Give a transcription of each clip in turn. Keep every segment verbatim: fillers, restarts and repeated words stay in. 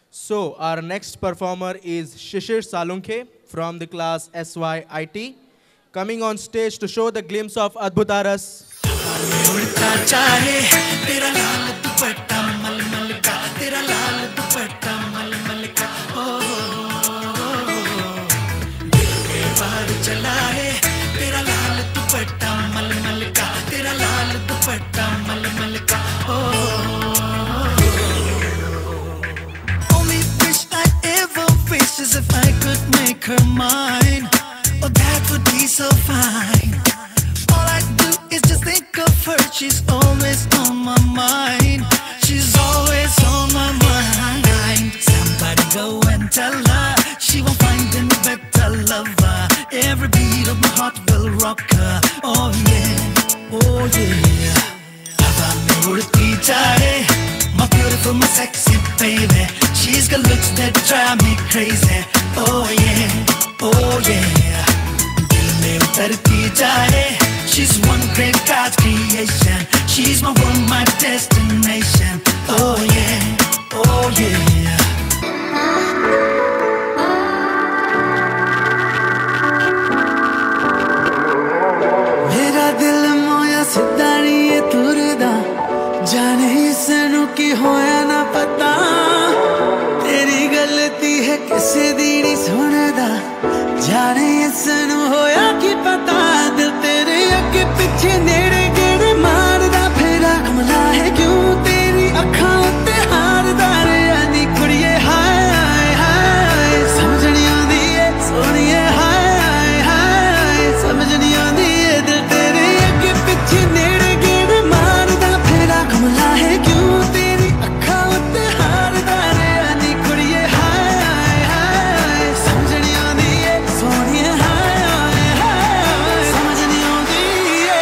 So our next performer is Shishir Salunkhe from the class S Y I T, coming on stage to show the glimpse of Adbhutaras. As if I could make her mine, oh that would be so fine. All I do is just think of her, she's always on my mind. She's always on my mind. Somebody go and tell her, she won't find any better lover. Every beat of my heart will rock her, oh yeah, oh yeah. Hava mein udti jaye, my beautiful, my sexy baby. She's got looks that drive me crazy. Oh yeah, oh yeah. Dil mein utarti jaye. She's one great God's creation. She's my world, my destination. Oh yeah, oh yeah. Mera dil moya sidani ye turda. जाने इसनू की होया ना पता तेरी गलती है किसे दी नहीं सुनदा जाने इसनू होया की पता दिल तेरे अगे पीछे नेड़े गेड़े मारदा फेरा कमला है क्यों तेरी अखां उत्ते हारदा रे आनी कुड़िए हाय हाय हाय समझ नहीं आंदी है सोनिए हाय हाय हाय समझ नहीं आंदी है दिल तेरे अगे पीछे नेड़े गेड़े मारदा फेरा कमला है क्यों तेरी अखां उत्ते हारदा रे आनी कुड़िए हाय हाय हाय समझ नहीं आंदी है सोनिए हाय हाय हाय समझ नहीं आंदी है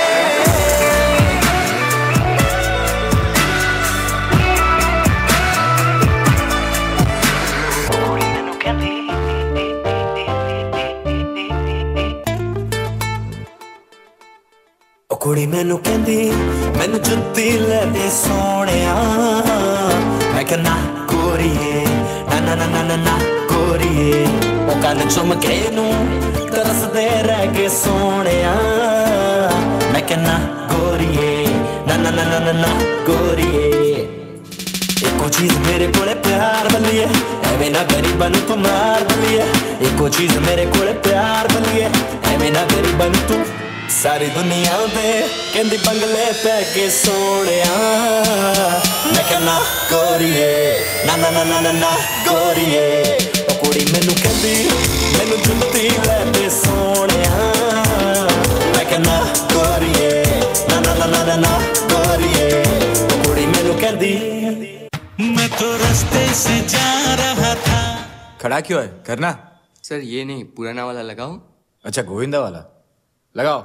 ओ कुड़ी मैनू कहंदी मैनू जुत्ती ले दे सोहणिया मैं कह ना गोरीए ना ना ना ना ना ना गोरीए ओ कल चुम के नू तरसदे रह गए सोहणिया मैं कह ना गोरीए ना ना ना ना ना ना गोरीए एको चीज मेरे कोले प्यार बलिए एवें ना गरीबां नू तू मार बलिए एको चीज मेरे कोले प्यार बलिए एवें ना गरीबां नू तू सारी दुनिया दे कहंदी बंगले पै के सोहणिया मैं कहना गोरीए ना ना ना ना ना ना गोरीए ओ कुड़ी मैनू कहंदी मैनू जुत्ती ले दे सोहणिया मैं कहना गोरीए ना ना ना ना ना ना गोरीए ओ कुड़ी मैनू कहंदी मैं तो रास्ते से जा रहा था। खड़ा क्यों है करना? सर ये नहीं पुराना वाला लगाओ। अच्छा गोविंदा वाला लगाओ।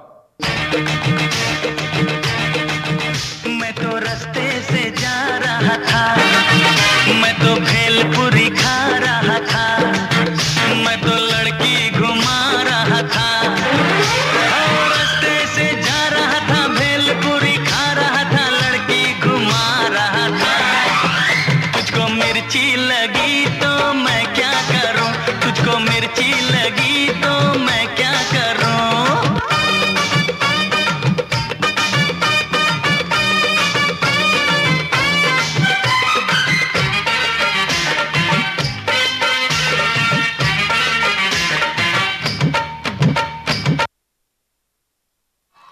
मैं तो रास्ते से जा रहा था मैं तो भेलपुरी खा रहा था मैं तो लड़की घुमा रहा था रास्ते से जा रहा था भेलपुरी खा रहा था लड़की घुमा रहा था तुझको मिर्ची लगी तो मैं क्या करूं तुझको मिर्ची लगी तो मैं